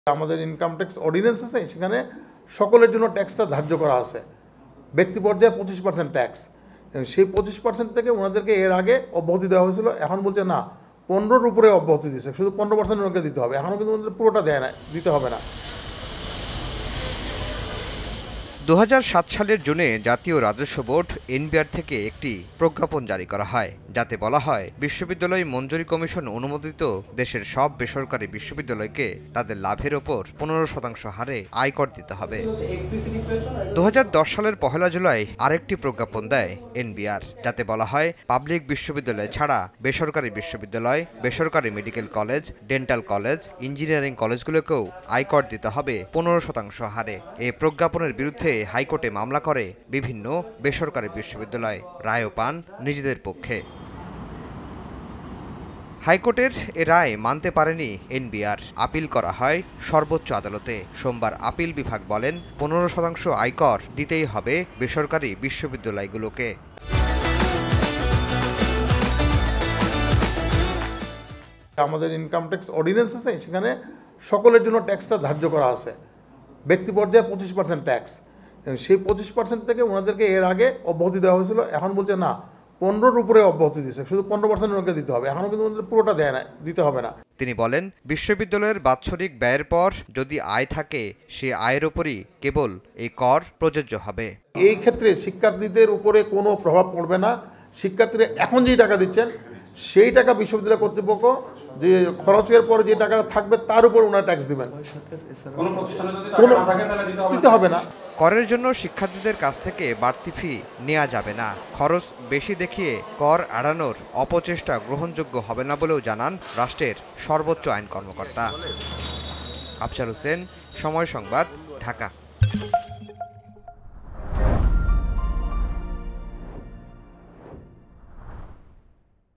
আমাদের income tax ordinance আছে, সেখানে সকলের জন্য ট্যাক্সটা ধার্য করা আছে। ব্যক্তি পর্যায়ে 25% ট্যাক্স, সেই 25% থেকে ওনাদেরকে এর আগে অব্যাহতি দেওয়া হয়েছিল। এখন বলছে না, 15-র উপরে অব্যাহতি দিচ্ছে, শুধু 15% ওনাকে দিতে হবে। এখনও কিন্তু ওনাদের পুরোটা দেয় না, দিতে হবে না। 2007 সালের জুনে জাতীয় রাজস্ব বোর্ড এনবিআর থেকে একটি প্রজ্ঞাপন জারি করা হয়, যাতে বলা হয় বিশ্ববিদ্যালয় মঞ্জুরি কমিশন অনুমোদিত দেশের সব বেসরকারি বিশ্ববিদ্যালয়কে তাদের লাভের ওপর 15% হারে আয়কর দিতে হবে। 2010 সালের 1 জুলাই আরেকটি প্রজ্ঞাপন দেয় এনবিআর, যাতে বলা হয় পাবলিক বিশ্ববিদ্যালয় ছাড়া বেসরকারি বিশ্ববিদ্যালয়, বেসরকারি medical college, dental college, engineering কলেজগুলোকেও আয়কর দিতে হবে 15% হারে। এই প্রজ্ঞাপনের বিরুদ্ধে হাইকোর্টে মামলা করে বিভিন্ন বেসরকারি বিশ্ববিদ্যালয়, রায়ও পান নিজেদের পক্ষে। হাইকোর্টের এ রায় মানতে পারেনি এনবিআর, আপিল করা হয় সর্বোচ্চ আদালতে। সোমবার আপিল বিভাগ বলেন 15% আয়কর দিতেই হবে বেসরকারি বিশ্ববিদ্যালয়গুলোকে। আমাদের ইনকাম ট্যাক্স অর্ডিন্যান্স আছে, সেখানে সকলের জন্য ট্যাক্সটা ধার্য করা আছে। ব্যক্তি পর্যায়ে 25% ট্যাক্স, সেই 25% থেকে ওনাদেরকে এর আগে অব্যাহতি দেওয়া হয়েছিল। এখন বলছে না, 15-র উপরে অব্যাহতি দিচ্ছে, শুধু 15% ওনাকে দিতে হবে। এখনও কিন্তু ওনাদের পুরোটা দেয় না, দিতে হবে না। তিনি বলেন, বিশ্ববিদ্যালয়ের বাৎসরিক ব্যয়ের পর যদি আয় থাকে, সে আয়ের উপরই কেবল এই কর প্রযোজ্য হবে। এই ক্ষেত্রে শিক্ষার্থীদের উপরে কোনো প্রভাব পড়বে না। শিক্ষার্থীরা এখন যেই টাকা দিচ্ছেন, সেই টাকা বিশ্ববিদ্যালয় কর্তৃপক্ষ যে খরচের পরে যে টাকাটা থাকবে তার উপর ওনারা ট্যাক্স দিবেন, দিতে হবে না। করের জন্য শিক্ষার্থীদের কাছ থেকে বাড়তি ফি নেওয়া যাবে না। খরচ বেশি দেখিয়ে কর এড়ানোর অপচেষ্টা গ্রহণযোগ্য হবে না বলেও জানান রাষ্ট্রের সর্বোচ্চ আইন কর্মকর্তা। আফজাল হোসেন, সময় সংবাদ, ঢাকা।